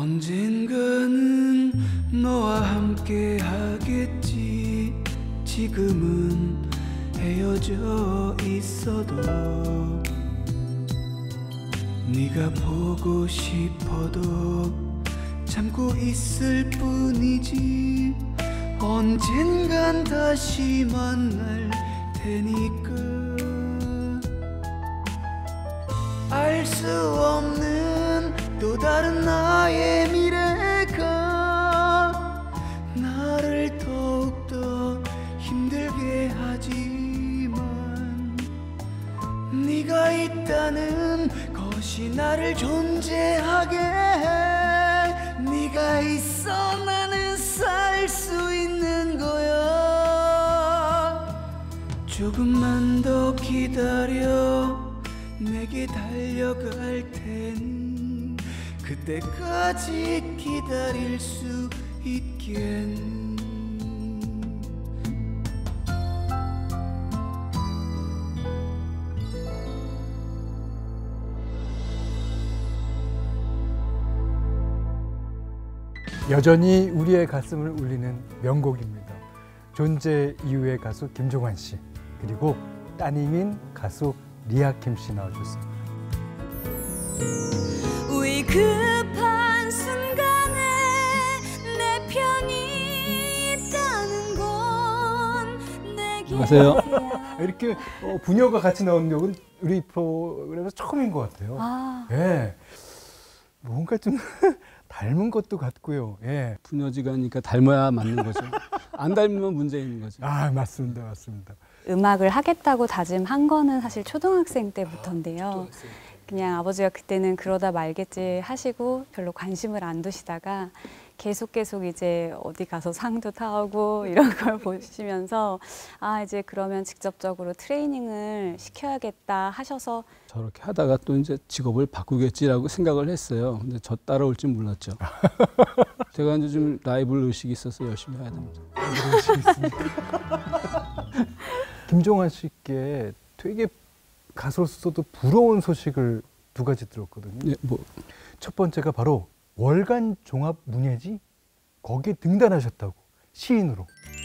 언젠가는 너와 함께 하겠지. 지금은 헤어져 있어도 네가 보고 싶어도 참고 있을 뿐이지. 언젠간 다시 만날 테니까. 알 수 없는 또 다른 나의 미래가 나를 더욱더 힘들게 하지만 네가 있다는 것이 나를 존재하게 해. 네가 있어 나는 살 수 있는 거야. 조금만 더 기다려 내게 달려갈 테니 그때까지 기다릴 수 있겠니. 여전히 우리의 가슴을 울리는 명곡입니다. 존재 이유의 가수 김종환 씨, 그리고 따님인 가수 리아킴 씨 나와주셨습니다. 위급한 순간에 내 편이 있다는 건 내게. 안녕하세요. 이렇게 부녀가 같이 나오는 곡은 우리 프로그램에서 처음인 것 같아요. 아. 예, 뭔가 좀 닮은 것도 같고요. 예. 부녀지간이니까 닮아야 맞는 거죠. 안 닮으면 문제 있는 거죠. 아, 맞습니다, 맞습니다. 음악을 하겠다고 다짐한 거는 사실 초등학생 때부터인데요. 그냥 아버지가 그때는 그러다 말겠지 하시고 별로 관심을 안 두시다가 계속 이제 어디 가서 상도 타고 이런 걸 보시면서 아, 이제 그러면 직접적으로 트레이닝을 시켜야겠다 하셔서 저렇게 하다가 또 이제 직업을 바꾸겠지라고 생각을 했어요. 근데 저 따라올 줄 몰랐죠. 제가 이제 좀 라이벌 의식이 있어서 열심히 해야 됩니다. 의식이 있습니까? 김종환 씨께 되게 가수로서도 부러운 소식을 두 가지 들었거든요. 네, 뭐 첫 번째가 바로 월간 종합 문예지 거기에 등단하셨다고, 시인으로.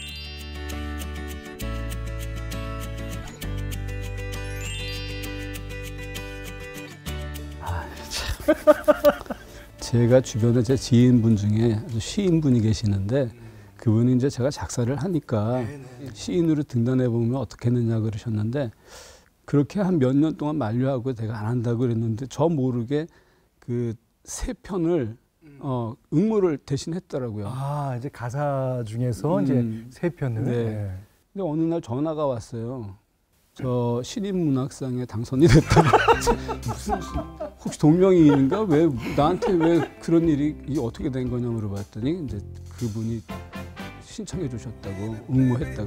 아, 참. 제가 주변에 제 지인분 중에 아주 시인분이 계시는데 그분이 이제 제가 작사를 하니까 시인으로 등단해 보면 어떻겠느냐 그러셨는데 그렇게 한 몇 년 동안 만류하고 내가 안 한다고 그랬는데 저 모르게 그 세 편을 응모를 대신 했더라고요. 아, 이제 가사 중에서 이제 세 편을. 네. 네. 근데 어느 날 전화가 왔어요. 저 신인문학상에 당선이 됐다고. 무슨 혹시 동명이인가? 왜 나한테 왜 그런 일이 어떻게 된 거냐 물어봤더니 이제 그분이 신청해 주셨다고, 응모했다고.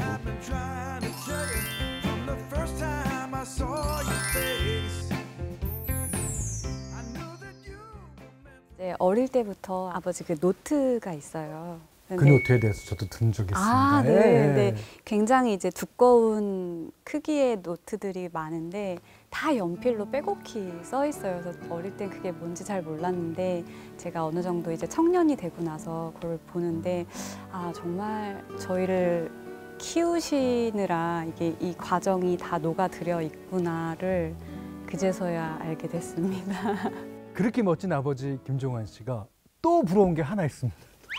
이제 어릴 때부터 아버지 그 노트가 있어요. 그 노트에 대해서 저도 든 적이 있습니다. 아, 네. 예. 네. 굉장히 이제 두꺼운 크기의 노트들이 많은데 다 연필로 빼곡히 써 있어요. 그래서 어릴 땐 그게 뭔지 잘 몰랐는데 제가 어느 정도 이제 청년이 되고 나서 그걸 보는데 아, 정말 저희를 키우시느라 이게 이 과정이 다 녹아들어 있구나를 그제서야 알게 됐습니다. 그렇게 멋진 아버지 김종환 씨가 또 부러운 게 하나 있습니다.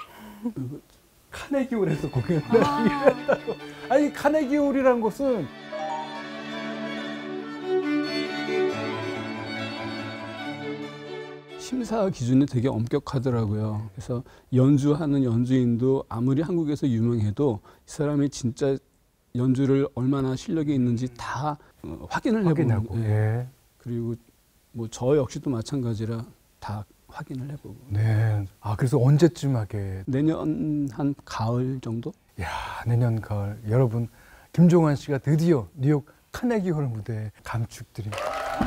카네기홀에서 공연을 했다고. 아니, 카네기홀이라는 곳은 심사 기준이 되게 엄격하더라고요. 그래서 연주하는 연주인도 아무리 한국에서 유명해도 이 사람이 진짜 연주를 얼마나 실력이 있는지 다 확인을 해보고, 예. 그리고 뭐 저 역시도 마찬가지라 다 확인을 해보고. 네. 아, 그래서 언제쯤 하게? 내년 한 가을 정도? 야, 내년 가을 여러분, 김종환 씨가 드디어 뉴욕 카네기홀 무대에 감축드립니다.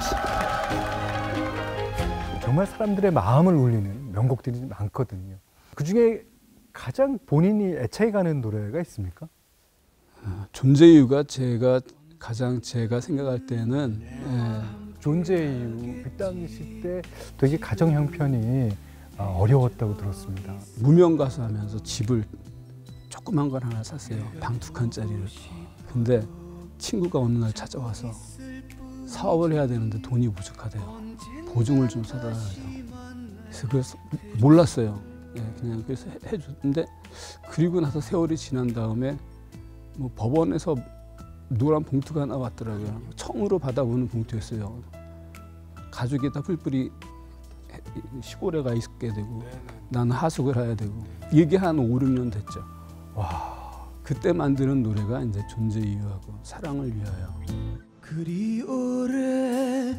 정말 사람들의 마음을 울리는 명곡들이 많거든요. 그중에 가장 본인이 애착이 가는 노래가 있습니까? 존재 이유가 제가 생각할 때는 존재 이유, 그 당시 때 되게 가정 형편이 어려웠다고 들었습니다. 무명 가수 하면서 집을 조그만 걸 하나 샀어요. 방 2칸짜리를. 근데 친구가 어느 날 찾아와서 사업을 해야 되는데 돈이 부족하대요. 보증을 좀 사달라고. 그래서 몰랐어요. 예, 그냥 그래서 해줬는데, 그리고 나서 세월이 지난 다음에 뭐 법원에서 노란 봉투가 나왔더라고요. 처음으로 받아보는 봉투였어요. 가족이 다 뿔뿔이 시골에 가 있게 되고 나는 하숙을 해야 되고, 이게 한 5, 6년 됐죠. 와, 그때 만드는 노래가 이제 존재 이유하고 사랑을 위하여. 그리 오래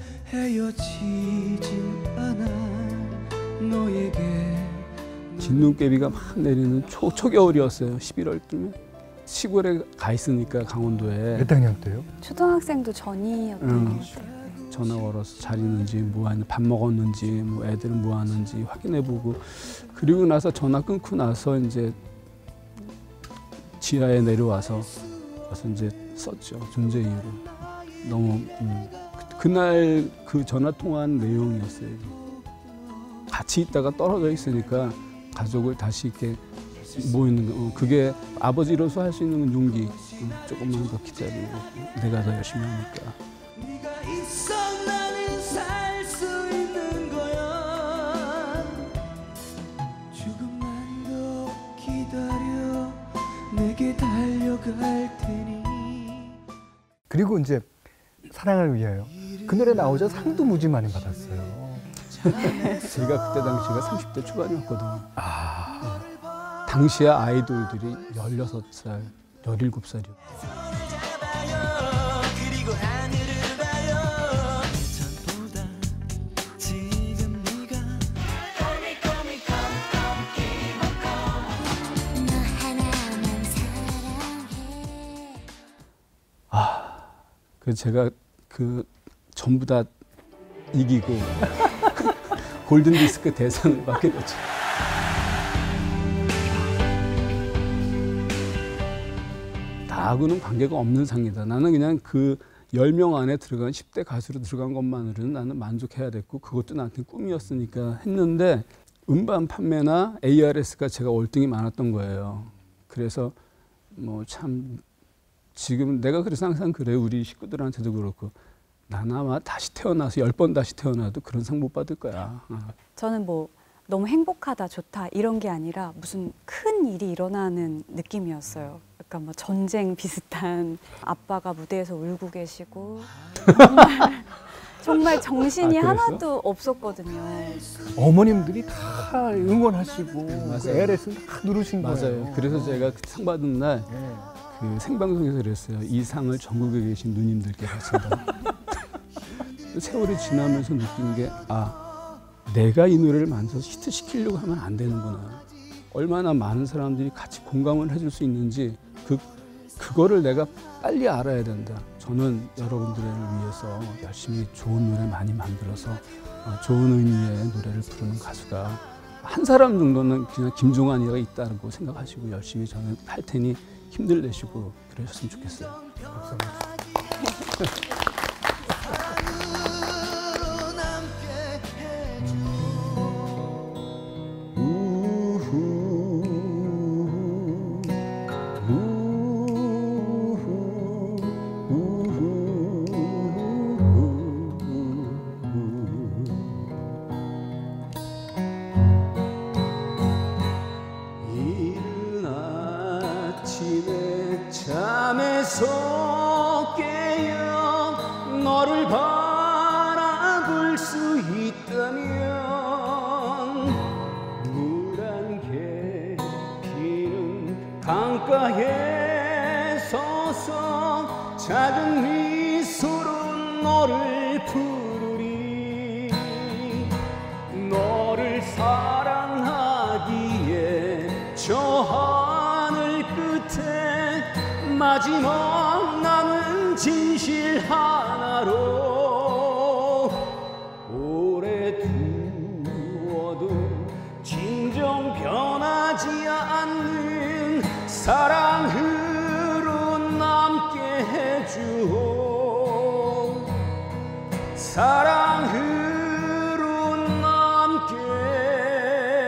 헤어지질 않아 너에게. 진눈깨비가 막 내리는 초겨울이었어요. 11월쯤에 시골에 가 있으니까 강원도에. 몇 학년 때요? 초등학생도 전이었던 것 같아요. 네. 전화 걸어서 잘 있는지, 뭐 하는, 밥 먹었는지, 뭐 애들은 뭐 하는지 확인해보고, 그리고 나서 전화 끊고 나서 이제 지하에 내려와서 그래서 이제 썼죠. 존재 이유로. 너무 그날 그 전화 통화한 내용이었어요. 같이 있다가 떨어져 있으니까 가족을 다시 이렇게 모이는 거, 그게 아버지로서 할 수 있는 용기. 조금만 더 기다리고 내가 더 열심히 하니까. 네가 있어 나는 살 수 있는 거야. 조금만 더 기다려 내게 달려갈 테니. 그리고 이제 사랑을 위하여 그 노래 나오자 상도 무지 많이 받았어요. 제가 그때 당시가 30대 초반이었거든요. 당시에 아이돌들이 16살, 17살이었어요. 그래서 제가 그 전부 다 이기고 골든 디스크 대상을 받게 됐죠. 나하고는 관계가 없는 상이다. 나는 그냥 그 10명 안에 들어간 10대 가수로 들어간 것만으로는 나는 만족해야 됐고, 그것도 나한테 꿈이었으니까 했는데, 음반 판매나 ARS가 제가 월등히 많았던 거예요. 그래서 뭐 참 지금 내가 그래서 항상 그래요. 우리 식구들한테도 그렇고, 나는 아마 다시 태어나서 10번 다시 태어나도 그런 상 못 받을 거야. 저는 뭐 너무 행복하다, 좋다 이런 게 아니라 무슨 큰 일이 일어나는 느낌이었어요. 약간 뭐 전쟁 비슷한. 아빠가 무대에서 울고 계시고 정말 정신이 하나도 없었거든요. 어머님들이 다 응원하시고 맞아요. ARS 다 누르신 거예요. 맞아요. 그래서 제가 그 상 받은 날 그 생방송에서 그랬어요. 이 상을 전국에 계신 누님들께 바친다. 세월이 지나면서 느낀 게, 내가 이 노래를 만들어서 히트시키려고 하면 안 되는구나. 얼마나 많은 사람들이 같이 공감을 해줄 수 있는지 그거를 내가 빨리 알아야 된다. 저는 여러분들을 위해서 열심히 좋은 노래 많이 만들어서 좋은 의미의 노래를 부르는 가수가 한 사람 정도는 그냥 김종환이가 있다고 생각하시고 열심히 저는 할 테니 힘들 내시고 그러셨으면 좋겠어요. 잠에서 깨어 너를 바라볼 수 있다면 물안개 피는 강가에 서서 작은 미소로 너를 부르리. 너를 사랑하기에 저 하늘 끝에 마지막 남은 진실 하나로 오래 두어도 진정 변하지 않는 사랑으로 남게 해주오. 사랑으로 남게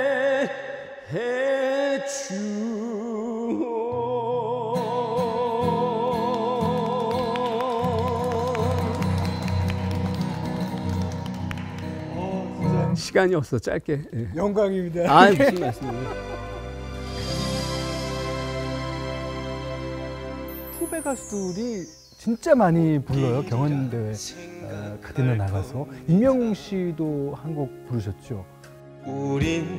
시간이 없어 짧게. 예. 영광입니다. 아 무슨 말씀이에요? 후배 가수들이 진짜 많이 불러요. 경연대회 가든에 나가서. 임영웅 씨도 한 곡 부르셨죠. 우린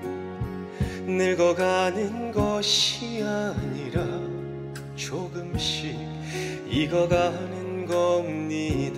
늙어가는 것이 아니라 조금씩 익어가는 겁니다.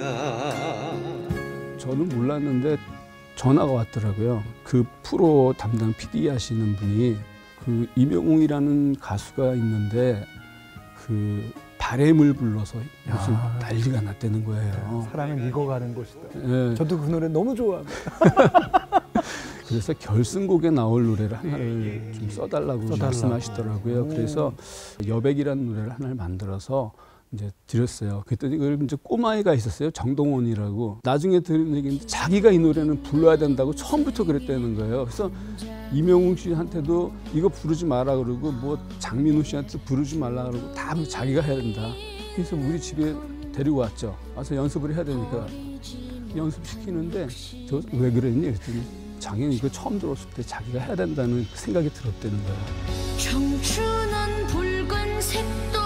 저는 몰랐는데 전화가 왔더라고요. 그 프로 담당 PD 하시는 분이 그 임영웅이라는 가수가 있는데 그 바램을 불러서 무슨 난리가 났다는 거예요. 사랑은 익어가는 것이다. 예. 저도 그 노래 너무 좋아합니다. 그래서 결승곡에 나올 노래를 하나를 좀 써달라고 말씀하시더라고요. 그래서 여백이라는 노래를 하나를 만들어서 이제 드렸어요. 그랬더니 그걸 이제 꼬마애가 있었어요. 정동원이라고. 나중에 들은 얘기인데 자기가 이 노래는 불러야 된다고 처음부터 그랬다는 거예요. 그래서 임영웅 씨한테도 이거 부르지 마라 그러고 뭐 장민호 씨한테 부르지 말라 그러고 다 자기가 해야 된다. 그래서 우리 집에 데리고 왔죠. 와서 연습을 해야 되니까 연습시키는데 저 왜 그랬니? 그랬더니 장인 이거 처음 들었을 때 자기가 해야 된다는 생각이 들었다는 거예요. 청춘은 붉은색도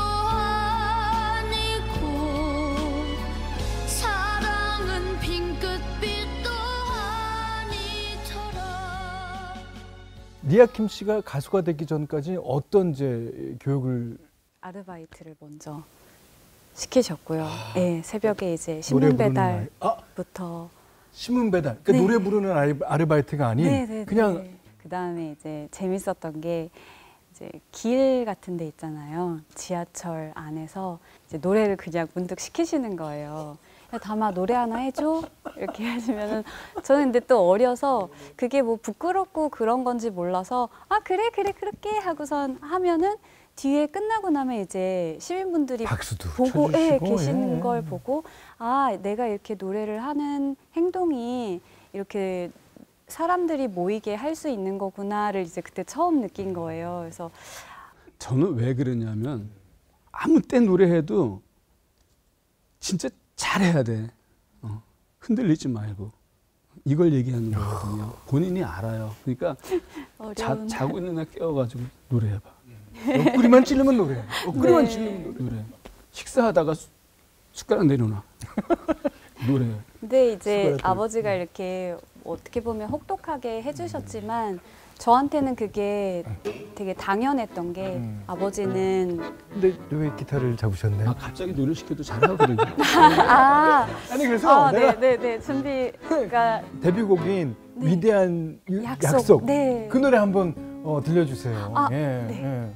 아니고 사랑은 핑크빛도 아니처럼. 리아킴 씨가 가수가 되기 전까지 어떤 이제 교육을 아르바이트를 먼저 시키셨고요. 네, 새벽에 이제 노래 신문 부르는 배달부터. 신문 배달. 그러니까 네. 노래 부르는 아르바이트가 아닌 네. 그냥 그 다음에 이제 재밌었던 게 이제 길 같은 데 있잖아요. 지하철 안에서 이제 노래를 그냥 문득 시키시는 거예요. 야, 담아 노래 하나 해줘 이렇게 하시면은 저는 근데 또 어려서 그게 뭐 부끄럽고 그런 건지 몰라서 아 그래 그렇게 하고선 하면은 뒤에 끝나고 나면 이제 시민분들이 박수도 보고 쳐주시고, 계시는 예. 걸 보고 아 내가 이렇게 노래를 하는 행동이 이렇게 사람들이 모이게 할 수 있는 거구나를 이제 그때 처음 느낀 거예요. 그래서 저는 왜 그러냐면 아무 때 노래해도 진짜 잘해야 돼. 흔들리지 말고. 이걸 얘기하는 거거든요. 본인이 알아요. 그러니까 어려운 자고 있는 날 깨워가지고 노래해봐. 옆구리만 찌르면 노래. 옆구리만 찌르면 노래. 식사하다가 숟가락 내려놔. 노래. 근데 이제 수고하셨습니다. 아버지가 이렇게 어떻게 보면 혹독하게 해주셨지만 저한테는 그게 되게 당연했던 게 아버지는 근데 왜 기타를 잡으셨나요? 아 갑자기 노래 시켜도 잘하거든요. 아니 그래서 내가 네네네 준비가 데뷔곡인 네. 위대한 약속. 약속. 네. 그 노래 한번 들려주세요. 아, 예, 네. 예.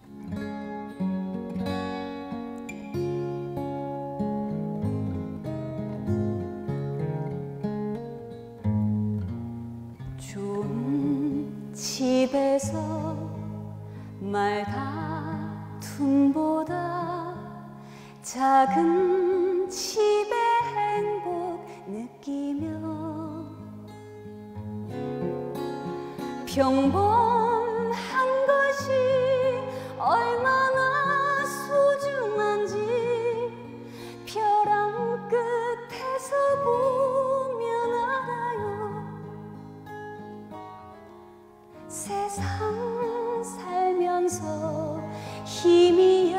좋은 집에서 말 다툼보다 작은 집의 행복 느끼며 평범한 것이 얼마나 소중한지 벼랑 끝에서 보면 알아요. 세상 살면서 힘이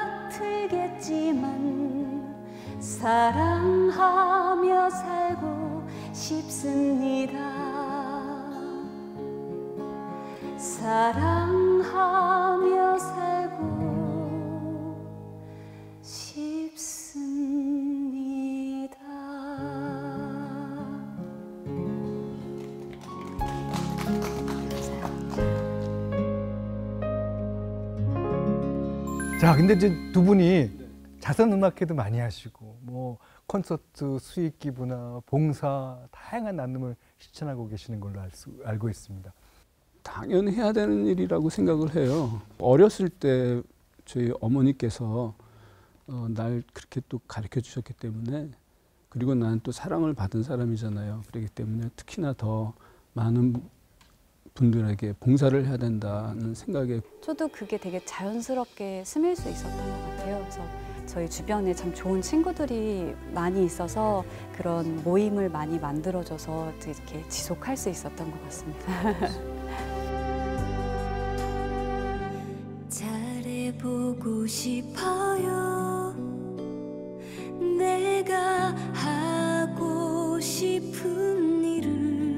얕들겠지만 사랑하며 살고 싶습니다. 사랑하며 살고 싶습니다. 자, 근데 이제 두 분이 자선 음악회도 많이 하시고 뭐 콘서트 수익 기부나 봉사 다양한 나눔을 실천하고 계시는 걸로 알고 있습니다. 당연히 해야 되는 일이라고 생각을 해요. 어렸을 때 저희 어머니께서 날 그렇게 또 가르쳐 주셨기 때문에 그리고 난 또 사랑을 받은 사람이잖아요. 그렇기 때문에 특히나 더 많은 분들에게 봉사를 해야 된다는 생각에 저도 그게 되게 자연스럽게 스밀 수 있었던 것 같아요. 그래서 저희 주변에 참 좋은 친구들이 많이 있어서 그런 모임을 많이 만들어줘서 이렇게 지속할 수 있었던 것 같습니다. 잘해보고 싶어요. 내가 하고 싶은 일을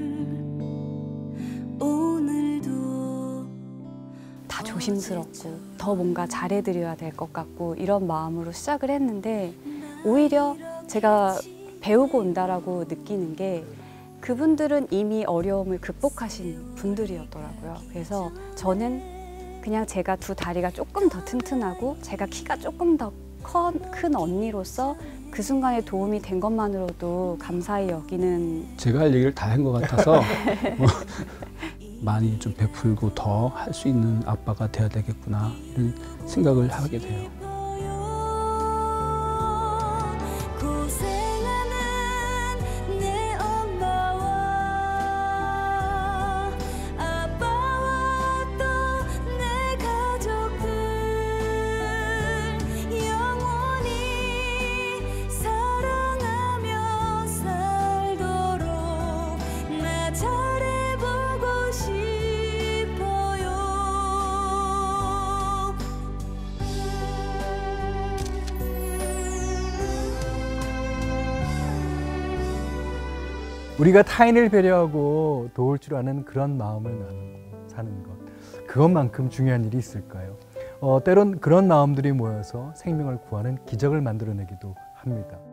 오늘도 다 조심스럽고 더 뭔가 잘해드려야 될 것 같고 이런 마음으로 시작을 했는데 오히려 제가 배우고 온다라고 느끼는 게 그분들은 이미 어려움을 극복하신 분들이었더라고요. 그래서 저는 그냥 제가 두 다리가 조금 더 튼튼하고 제가 키가 조금 더 큰 언니로서 그 순간에 도움이 된 것만으로도 감사히 여기는 제가 할 얘기를 다 한 것 같아서 많이 좀 베풀고 더 할 수 있는 아빠가 돼야 되겠구나 이런 생각을 하게 돼요. 우리가 타인을 배려하고 도울 줄 아는 그런 마음을 나누고 사는 것, 그것만큼 중요한 일이 있을까요? 때론 그런 마음들이 모여서 생명을 구하는 기적을 만들어내기도 합니다.